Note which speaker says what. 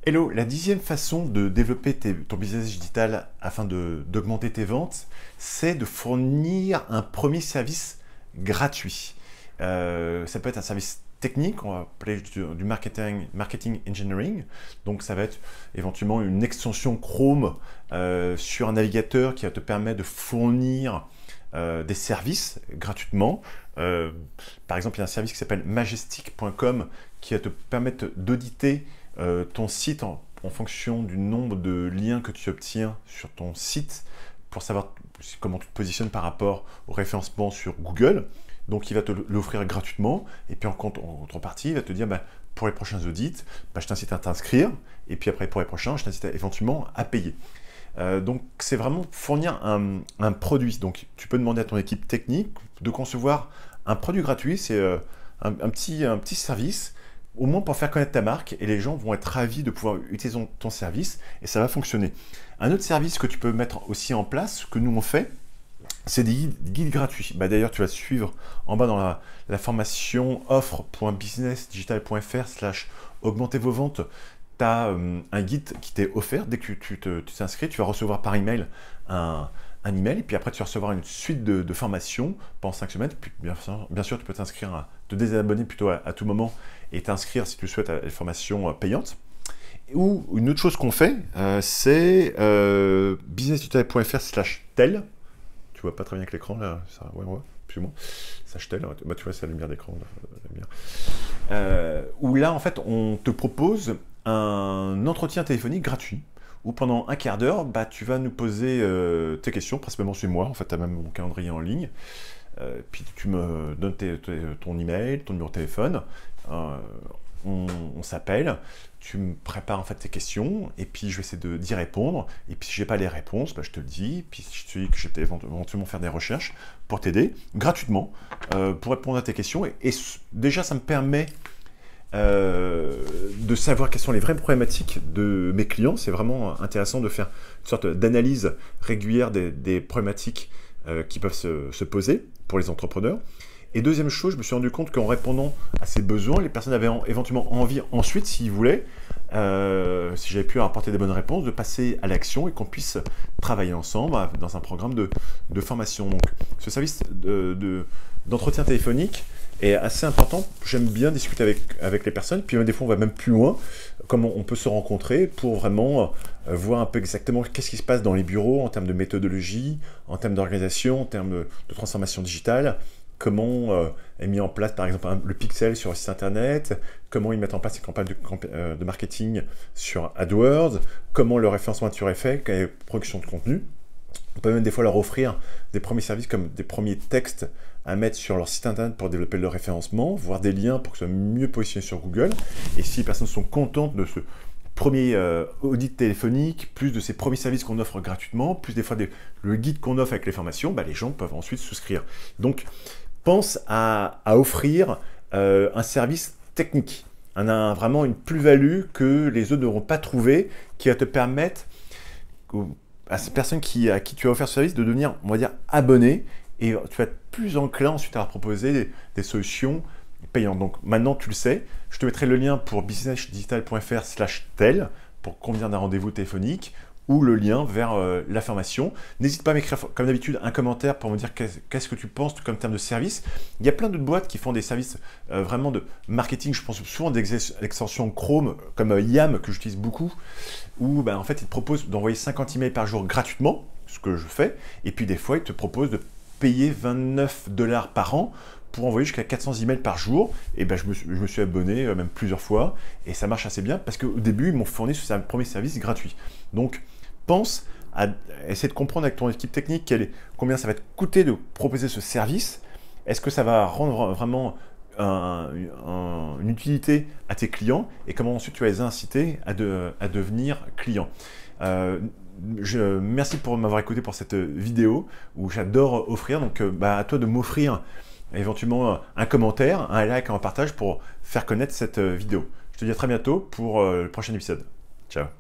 Speaker 1: Hello, la 10e façon de développer ton business digital afin d'augmenter tes ventes, c'est de fournir un premier service gratuit. Ça peut être un service technique, on va appeler du marketing engineering. Donc ça va être éventuellement une extension Chrome sur un navigateur qui va te permettre de fournir des services gratuitement. Par exemple, il y a un service qui s'appelle majestic.com qui va te permettre d'auditer ton site en fonction du nombre de liens que tu obtiens sur ton site pour savoir comment tu te positionnes par rapport au référencement sur Google. Donc il va te l'offrir gratuitement et puis en contrepartie il va te dire pour les prochains audits, je t'incite à t'inscrire et puis après pour les prochains je t'incite éventuellement à payer. Donc c'est vraiment fournir un produit. Donc tu peux demander à ton équipe technique de concevoir un produit gratuit, c'est un petit service au moins pour faire connaître ta marque et les gens vont être ravis de pouvoir utiliser ton service et ça va fonctionner. Un autre service que tu peux mettre aussi en place, que nous on fait, c'est des guides gratuits. D'ailleurs, tu vas suivre en bas dans la formation offre.businessdigital.fr/augmenter vos ventes. Tu as un guide qui t'est offert. Dès que tu t'inscris, tu vas recevoir par email un email et puis après tu vas recevoir une suite de formations pendant 5 semaines. Puis bien sûr, tu peux t'inscrire, te désabonner plutôt à tout moment et t'inscrire si tu souhaites à les formations payantes. Ou une autre chose qu'on fait, c'est businessdigital.fr/tel. Tu vois pas très bien avec l'écran là, ça, ouais, plus ou moins. /tel, tu vois, c'est la lumière d'écran. Où là, en fait, on te propose un entretien téléphonique gratuit où pendant un quart d'heure, tu vas nous poser tes questions, principalement chez moi. En fait, tu as même mon calendrier en ligne. Puis tu me donnes ton email, ton numéro de téléphone. On s'appelle, tu me prépares en fait tes questions et puis je vais essayer d'y répondre et puis si j'ai pas les réponses, je te le dis, puis si je te dis que je vais éventuellement faire des recherches pour t'aider gratuitement pour répondre à tes questions et déjà ça me permet de savoir quelles sont les vraies problématiques de mes clients. C'est vraiment intéressant de faire une sorte d'analyse régulière des problématiques qui peuvent se poser pour les entrepreneurs. Et deuxième chose, je me suis rendu compte qu'en répondant à ces besoins, les personnes avaient éventuellement envie ensuite, s'ils voulaient, si j'avais pu leur apporter des bonnes réponses, de passer à l'action et qu'on puisse travailler ensemble dans un programme de formation. Donc ce service d'entretien téléphonique est assez important. J'aime bien discuter avec les personnes, puis des fois on va même plus loin, comment on peut se rencontrer pour vraiment voir un peu exactement qu'est-ce qui se passe dans les bureaux en termes de méthodologie, en termes d'organisation, en termes de transformation digitale. Comment est mis en place, par exemple, le pixel sur le site internet, comment ils mettent en place les campagnes de marketing sur AdWords, comment le référencement naturel est fait, quelle est la production de contenu. On peut même des fois leur offrir des premiers services comme des premiers textes à mettre sur leur site internet pour développer le référencement, voire des liens pour que ce soit mieux positionné sur Google. Et si les personnes sont contentes de ce premier audit téléphonique, plus de ces premiers services qu'on offre gratuitement, plus des fois le guide qu'on offre avec les formations, les gens peuvent ensuite souscrire. Donc, pense à offrir un service technique, vraiment une plus-value que les autres n'auront pas trouvé, qui va te permettre à ces personnes à qui tu as offert ce service de devenir, on va dire, abonné, et tu vas être plus enclin ensuite à leur proposer des solutions payantes. Donc maintenant tu le sais, je te mettrai le lien pour businessdigital.fr/tel pour convenir d'un rendez-vous téléphonique ou le lien vers la formation. N'hésite pas à m'écrire, comme d'habitude, un commentaire pour me dire qu'est-ce que tu penses comme terme de service. Il y a plein d'autres boîtes qui font des services vraiment de marketing. Je pense souvent des extensions Chrome, comme Yam, que j'utilise beaucoup, où en fait, ils te proposent d'envoyer 50 emails par jour gratuitement, ce que je fais, et puis des fois, ils te proposent de payer 29 $ par an pour envoyer jusqu'à 400 emails par jour. Et je me suis abonné même plusieurs fois, et ça marche assez bien, parce qu'au début, ils m'ont fourni ce premier service gratuit. Donc, pense à essayer de comprendre avec ton équipe technique combien ça va te coûter de proposer ce service. Est-ce que ça va rendre vraiment une utilité à tes clients et comment ensuite tu vas les inciter à devenir clients. Merci pour m'avoir écouté pour cette vidéo où j'adore offrir. Donc à toi de m'offrir éventuellement un commentaire, un like, un partage pour faire connaître cette vidéo. Je te dis à très bientôt pour le prochain épisode. Ciao.